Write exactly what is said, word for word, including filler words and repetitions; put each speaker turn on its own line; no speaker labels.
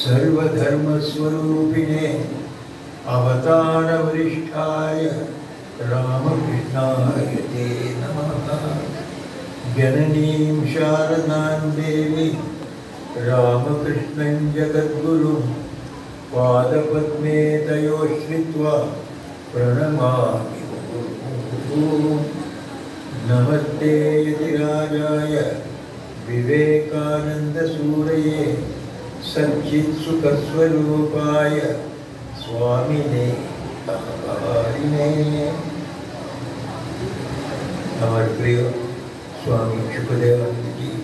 सर्वधर्मस्वरूपिणे अवतारवरिष्ठाय रामकृष्णाय ते नमः। जननीं शारदां देवी रामकृष्णं जगद्गुरुं पादपद्मे तयोः श्रित्वा प्रणमामि। नमस्ते यतिराजाय विवेकानन्दसूरये सच्चित्सुखस्वरूपाय स्वामिने तारिणे। हमारे प्रिय स्वामी शुकदेवानंद जी